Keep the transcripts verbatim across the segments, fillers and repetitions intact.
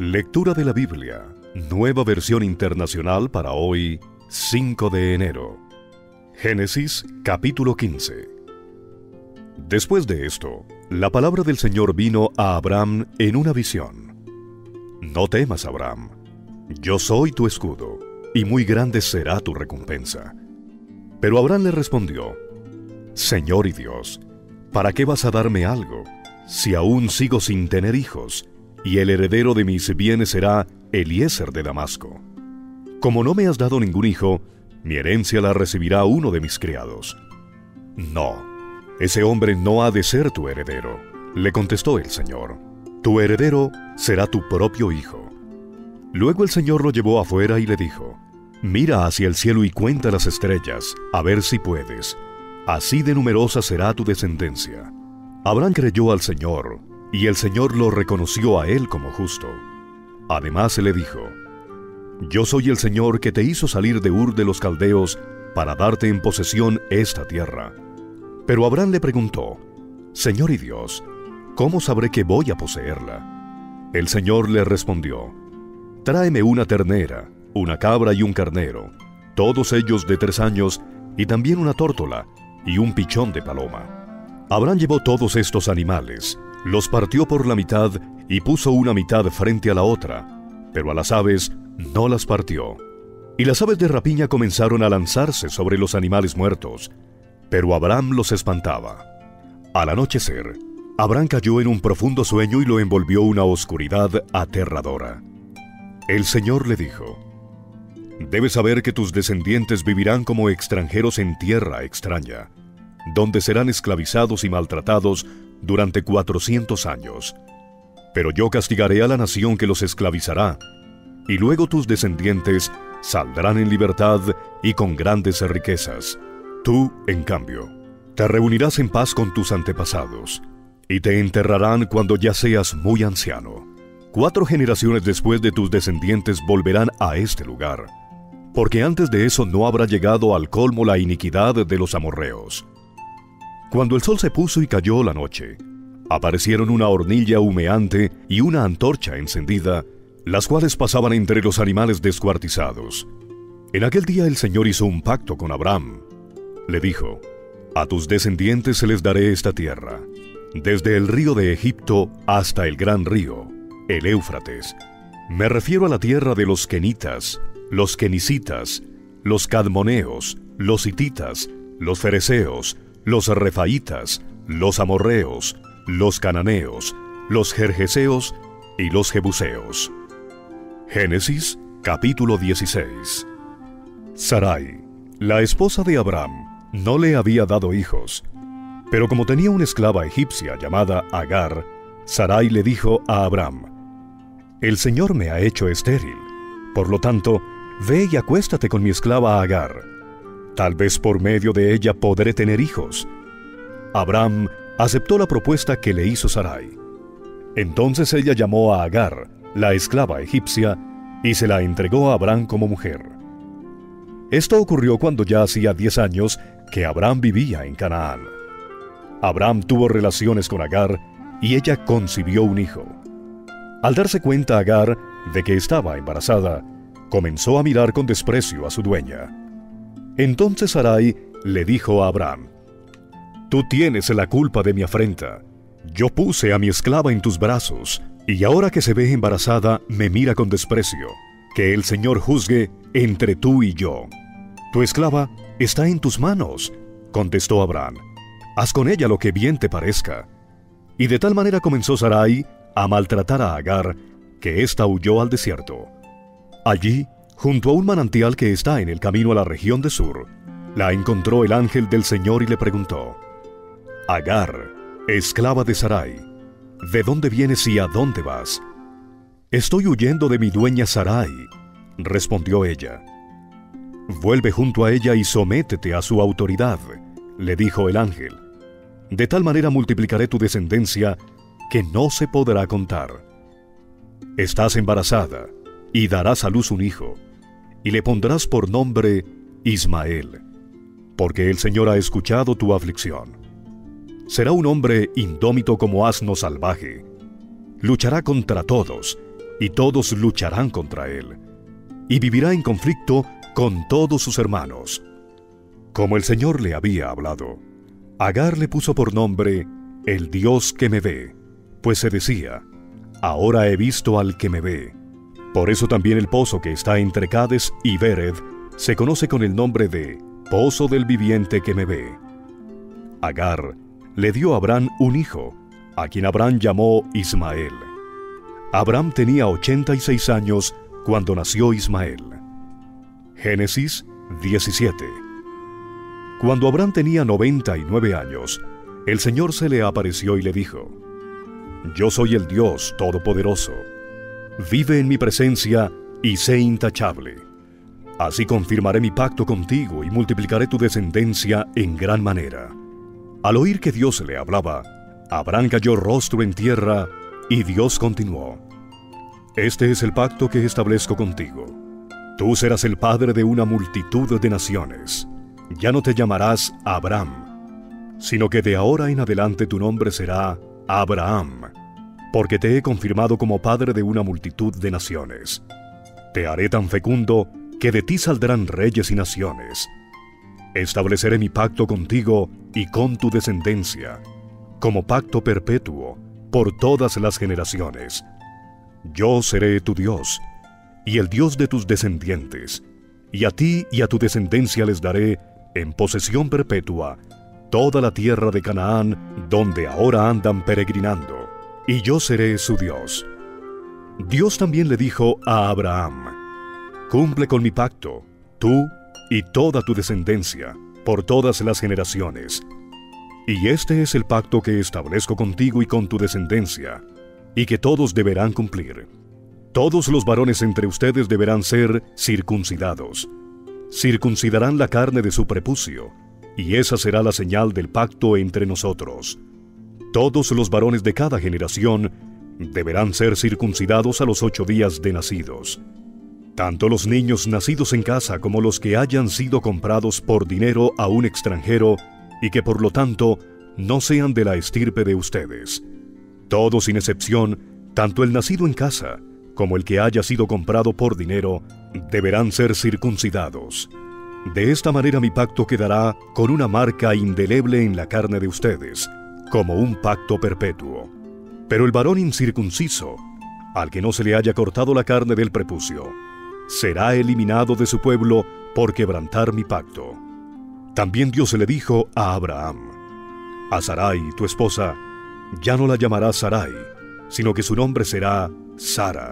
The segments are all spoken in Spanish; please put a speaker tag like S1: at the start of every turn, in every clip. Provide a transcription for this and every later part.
S1: Lectura de la Biblia, nueva versión internacional para hoy, cinco de enero. Génesis, capítulo quince. Después de esto, la palabra del Señor vino a Abram en una visión. No temas, Abram, yo soy tu escudo, y muy grande será tu recompensa. Pero Abram le respondió: Señor y Dios, ¿para qué vas a darme algo, si aún sigo sin tener hijos, y el heredero de mis bienes será Eliezer de Damasco? Como no me has dado ningún hijo, mi herencia la recibirá uno de mis criados. No, ese hombre no ha de ser tu heredero, le contestó el Señor. Tu heredero será tu propio hijo. Luego el Señor lo llevó afuera y le dijo: Mira hacia el cielo y cuenta las estrellas, a ver si puedes. Así de numerosa será tu descendencia. Abram creyó al Señor, y el Señor lo reconoció a él como justo. Además le dijo: Yo soy el Señor que te hizo salir de Ur de los Caldeos para darte en posesión esta tierra. Pero Abram le preguntó: Señor y Dios, ¿cómo sabré que voy a poseerla? El Señor le respondió: Tráeme una ternera, una cabra y un carnero, todos ellos de tres años, y también una tórtola y un pichón de paloma. Abram llevó todos estos animales, los partió por la mitad y puso una mitad frente a la otra, pero a las aves no las partió. Y las aves de rapiña comenzaron a lanzarse sobre los animales muertos, pero Abram los espantaba. Al anochecer, Abram cayó en un profundo sueño y lo envolvió una oscuridad aterradora. El Señor le dijo: Debes saber que tus descendientes vivirán como extranjeros en tierra extraña, donde serán esclavizados y maltratados durante cuatrocientos años. Pero yo castigaré a la nación que los esclavizará, y luego tus descendientes saldrán en libertad y con grandes riquezas. Tú, en cambio, te reunirás en paz con tus antepasados, y te enterrarán cuando ya seas muy anciano. Cuatro generaciones después de tus descendientes volverán a este lugar, porque antes de eso no habrá llegado al colmo la iniquidad de los amorreos. Cuando el sol se puso y cayó la noche, aparecieron una hornilla humeante y una antorcha encendida, las cuales pasaban entre los animales descuartizados. En aquel día el Señor hizo un pacto con Abram. Le dijo: A tus descendientes se les daré esta tierra, desde el río de Egipto hasta el gran río, el Éufrates. Me refiero a la tierra de los Kenitas, los Kenicitas, los Cadmoneos, los Hititas, los Fereceos, los Refaitas, los Amorreos, los Cananeos, los Gergeseos y los Jebuseos. Génesis, capítulo dieciséis. Sarai, la esposa de Abram, no le había dado hijos, pero como tenía una esclava egipcia llamada Agar, Sarai le dijo a Abram: El Señor me ha hecho estéril, por lo tanto, ve y acuéstate con mi esclava Agar. Tal vez por medio de ella podré tener hijos. Abram aceptó la propuesta que le hizo Sarai. Entonces ella llamó a Agar, la esclava egipcia, y se la entregó a Abram como mujer. Esto ocurrió cuando ya hacía diez años que Abram vivía en Canaán. Abram tuvo relaciones con Agar, y ella concibió un hijo. Al darse cuenta Agar de que estaba embarazada, comenzó a mirar con desprecio a su dueña. Entonces Sarai le dijo a Abram: Tú tienes la culpa de mi afrenta. Yo puse a mi esclava en tus brazos, y ahora que se ve embarazada me mira con desprecio. Que el Señor juzgue entre tú y yo. Tu esclava está en tus manos, contestó Abram. Haz con ella lo que bien te parezca. Y de tal manera comenzó Sarai a maltratar a Agar, que ésta huyó al desierto. Allí, junto a un manantial que está en el camino a la región de Sur, la encontró el ángel del Señor y le preguntó: Agar, esclava de Sarai, ¿de dónde vienes y a dónde vas? Estoy huyendo de mi dueña Sarai, respondió ella. Vuelve junto a ella y sométete a su autoridad, le dijo el ángel. De tal manera multiplicaré tu descendencia que no se podrá contar. Estás embarazada y darás a luz un hijo, y le pondrás por nombre Ismael, porque el Señor ha escuchado tu aflicción. Será un hombre indómito como asno salvaje. Luchará contra todos, y todos lucharán contra él, y vivirá en conflicto con todos sus hermanos. Como el Señor le había hablado, Agar le puso por nombre el Dios que me ve, pues se decía, ahora he visto al que me ve. Por eso también el pozo que está entre Cades y Bered se conoce con el nombre de Pozo del Viviente que me ve. Agar le dio a Abraham un hijo, a quien Abraham llamó Ismael. Abraham tenía ochenta y seis años cuando nació Ismael. Génesis diecisiete. Cuando Abraham tenía noventa y nueve años, el Señor se le apareció y le dijo: Yo soy el Dios Todopoderoso. Vive en mi presencia y sé intachable. Así confirmaré mi pacto contigo y multiplicaré tu descendencia en gran manera. Al oír que Dios le hablaba, Abraham cayó rostro en tierra y Dios continuó: Este es el pacto que establezco contigo. Tú serás el padre de una multitud de naciones. Ya no te llamarás Abraham, sino que de ahora en adelante tu nombre será Abraham, porque te he confirmado como padre de una multitud de naciones. Te haré tan fecundo que de ti saldrán reyes y naciones. Estableceré mi pacto contigo y con tu descendencia, como pacto perpetuo por todas las generaciones. Yo seré tu Dios, y el Dios de tus descendientes, y a ti y a tu descendencia les daré en posesión perpetua toda la tierra de Canaán, donde ahora andan peregrinando, y yo seré su Dios. Dios también le dijo a Abraham: Cumple con mi pacto, tú y toda tu descendencia, por todas las generaciones. Y este es el pacto que establezco contigo y con tu descendencia, y que todos deberán cumplir. Todos los varones entre ustedes deberán ser circuncidados. Circuncidarán la carne de su prepucio, y esa será la señal del pacto entre nosotros. Todos los varones de cada generación deberán ser circuncidados a los ocho días de nacidos. Tanto los niños nacidos en casa como los que hayan sido comprados por dinero a un extranjero y que por lo tanto no sean de la estirpe de ustedes. Todos sin excepción, tanto el nacido en casa como el que haya sido comprado por dinero, deberán ser circuncidados. De esta manera mi pacto quedará con una marca indeleble en la carne de ustedes, como un pacto perpetuo. Pero el varón incircunciso, al que no se le haya cortado la carne del prepucio, será eliminado de su pueblo por quebrantar mi pacto. También Dios le dijo a Abraham: A Sarai, tu esposa, ya no la llamarás Sarai, sino que su nombre será Sara.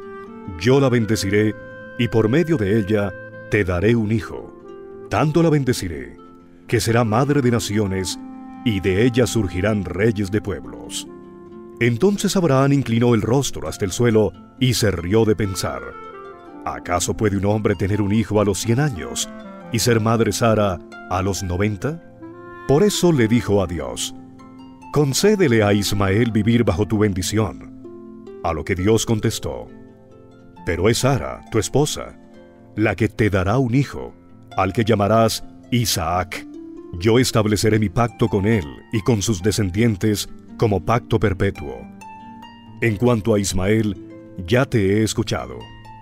S1: Yo la bendeciré, y por medio de ella te daré un hijo. Tanto la bendeciré, que será madre de naciones, y de ella surgirán reyes de pueblos. Entonces Abraham inclinó el rostro hasta el suelo, y se rió de pensar: ¿Acaso puede un hombre tener un hijo a los cien años, y ser madre Sara a los noventa? Por eso le dijo a Dios: Concédele a Ismael vivir bajo tu bendición. A lo que Dios contestó: Pero es Sara, tu esposa, la que te dará un hijo, al que llamarás Isaac. Yo estableceré mi pacto con él y con sus descendientes como pacto perpetuo. En cuanto a Ismael, ya te he escuchado.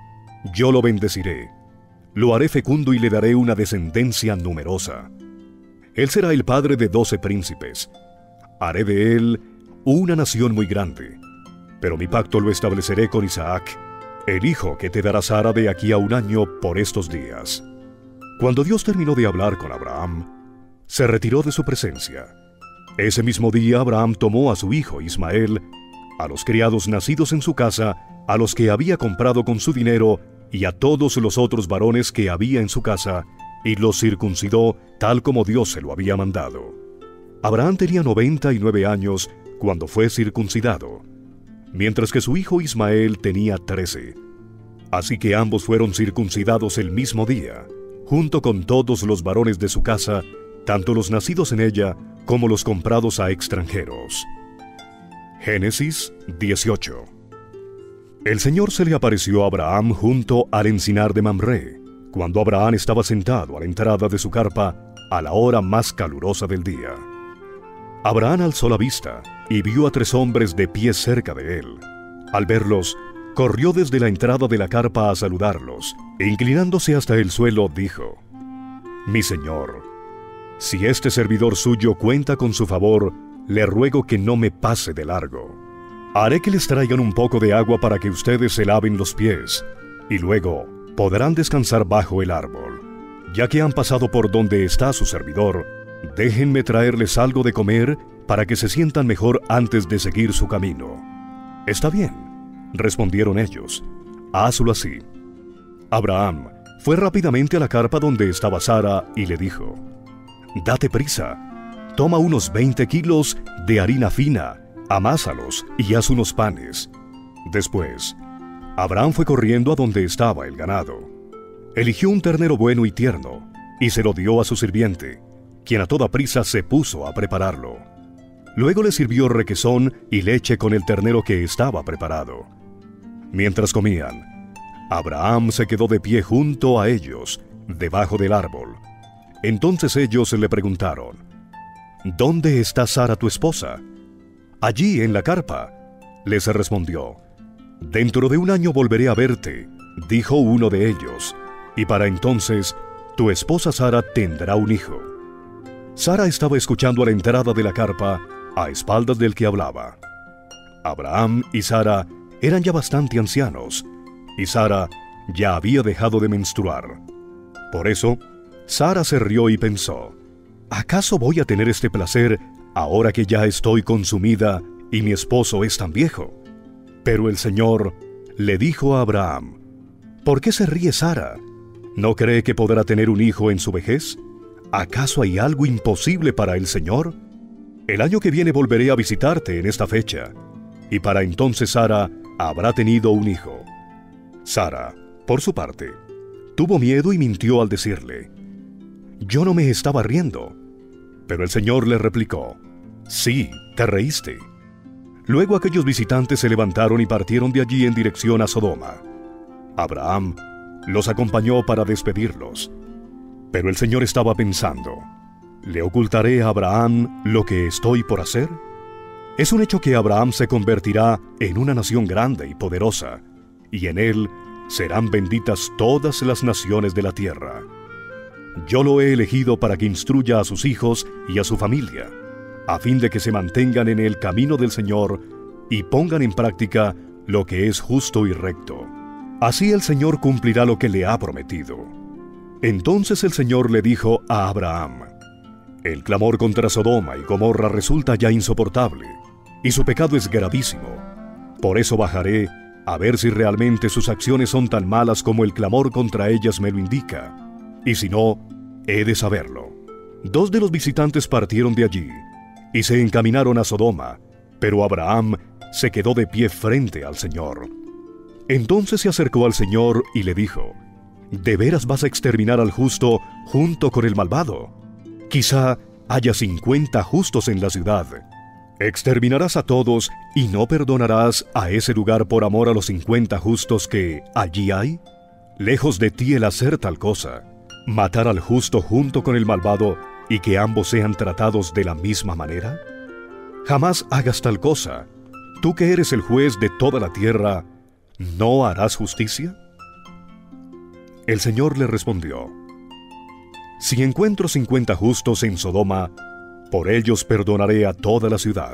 S1: Yo lo bendeciré, lo haré fecundo y le daré una descendencia numerosa. Él será el padre de doce príncipes. Haré de él una nación muy grande. Pero mi pacto lo estableceré con Isaac, el hijo que te dará Sara de aquí a un año por estos días. Cuando Dios terminó de hablar con Abraham, se retiró de su presencia. Ese mismo día Abraham tomó a su hijo Ismael, a los criados nacidos en su casa, a los que había comprado con su dinero, y a todos los otros varones que había en su casa, y los circuncidó tal como Dios se lo había mandado. Abraham tenía noventa y nueve años cuando fue circuncidado, mientras que su hijo Ismael tenía trece. Así que ambos fueron circuncidados el mismo día, junto con todos los varones de su casa, tanto los nacidos en ella como los comprados a extranjeros. Génesis dieciocho. El Señor se le apareció a Abraham junto al encinar de Mamré, cuando Abraham estaba sentado a la entrada de su carpa a la hora más calurosa del día. Abraham alzó la vista y vio a tres hombres de pie cerca de él. Al verlos, corrió desde la entrada de la carpa a saludarlos, e inclinándose hasta el suelo, dijo: «Mi señor, si este servidor suyo cuenta con su favor, le ruego que no me pase de largo. Haré que les traigan un poco de agua para que ustedes se laven los pies, y luego podrán descansar bajo el árbol. Ya que han pasado por donde está su servidor, déjenme traerles algo de comer para que se sientan mejor antes de seguir su camino». «Está bien», respondieron ellos, «hazlo así». Abraham fue rápidamente a la carpa donde estaba Sara y le dijo: «Date prisa, toma unos veinte kilos de harina fina, amásalos y haz unos panes». Después, Abraham fue corriendo a donde estaba el ganado. Eligió un ternero bueno y tierno, y se lo dio a su sirviente, quien a toda prisa se puso a prepararlo. Luego le sirvió requesón y leche con el ternero que estaba preparado. Mientras comían, Abraham se quedó de pie junto a ellos, debajo del árbol. Entonces ellos le preguntaron: «¿Dónde está Sara tu esposa?» «Allí, en la carpa», les respondió. «Dentro de un año volveré a verte», dijo uno de ellos, «y para entonces tu esposa Sara tendrá un hijo». Sara estaba escuchando a la entrada de la carpa, a espaldas del que hablaba. Abraham y Sara eran ya bastante ancianos, y Sara ya había dejado de menstruar. Por eso, Sara se rió y pensó: «¿Acaso voy a tener este placer ahora que ya estoy consumida y mi esposo es tan viejo?». Pero el Señor le dijo a Abraham: «¿Por qué se ríe Sara? ¿No cree que podrá tener un hijo en su vejez? ¿Acaso hay algo imposible para el Señor? El año que viene volveré a visitarte en esta fecha, y para entonces Sara habrá tenido un hijo». Sara, por su parte, tuvo miedo y mintió al decirle: «Yo no me estaba riendo». Pero el Señor le replicó: «Sí, te reíste». Luego aquellos visitantes se levantaron y partieron de allí en dirección a Sodoma. Abraham los acompañó para despedirlos. Pero el Señor estaba pensando: ¿le ocultaré a Abraham lo que estoy por hacer? Es un hecho que Abraham se convertirá en una nación grande y poderosa, y en él serán benditas todas las naciones de la tierra. Yo lo he elegido para que instruya a sus hijos y a su familia, a fin de que se mantengan en el camino del Señor y pongan en práctica lo que es justo y recto. Así el Señor cumplirá lo que le ha prometido». Entonces el Señor le dijo a Abraham: «El clamor contra Sodoma y Gomorra resulta ya insoportable, y su pecado es gravísimo. Por eso bajaré a ver si realmente sus acciones son tan malas como el clamor contra ellas me lo indica, y si no, he de saberlo». Dos de los visitantes partieron de allí y se encaminaron a Sodoma, pero Abraham se quedó de pie frente al Señor. Entonces se acercó al Señor y le dijo: «¿De veras vas a exterminar al justo junto con el malvado? Quizá haya cincuenta justos en la ciudad. ¿Exterminarás a todos y no perdonarás a ese lugar por amor a los cincuenta justos que allí hay? Lejos de ti el hacer tal cosa, matar al justo junto con el malvado y que ambos sean tratados de la misma manera. Jamás hagas tal cosa. Tú que eres el juez de toda la tierra, ¿no harás justicia?». El Señor le respondió: «Si encuentro cincuenta justos en Sodoma, por ellos perdonaré a toda la ciudad».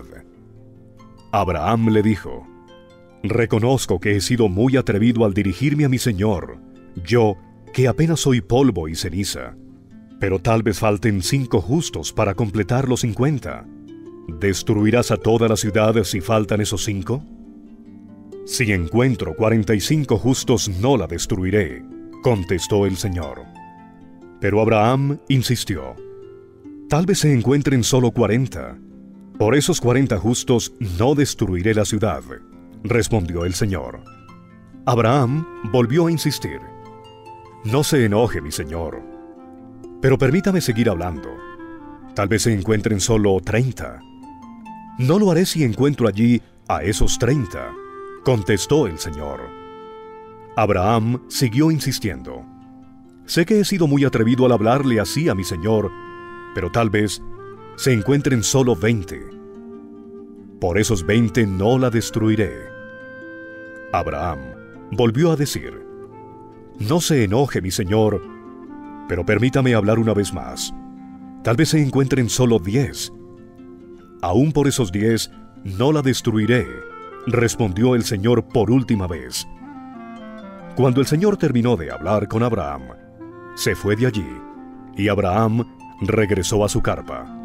S1: Abraham le dijo: «Reconozco que he sido muy atrevido al dirigirme a mi Señor, yo, que apenas soy polvo y ceniza. Pero tal vez falten cinco justos para completar los cincuenta. ¿Destruirás a toda la ciudad si faltan esos cinco?». «Si encuentro cuarenta y cinco justos, no la destruiré», contestó el Señor. Pero Abraham insistió: «Tal vez se encuentren solo cuarenta. Por esos cuarenta justos no destruiré la ciudad», respondió el Señor. Abraham volvió a insistir: «No se enoje, mi señor, pero permítame seguir hablando. Tal vez se encuentren solo treinta». «No lo haré si encuentro allí a esos treinta», contestó el Señor. Abraham siguió insistiendo: «Sé que he sido muy atrevido al hablarle así a mi señor, pero tal vez se encuentren solo veinte. Por esos veinte no la destruiré». Abraham volvió a decir: «No se enoje, mi señor, pero permítame hablar una vez más. Tal vez se encuentren solo diez. Aún por esos diez no la destruiré», respondió el Señor por última vez. Cuando el Señor terminó de hablar con Abraham, se fue de allí, y Abraham regresó a su carpa.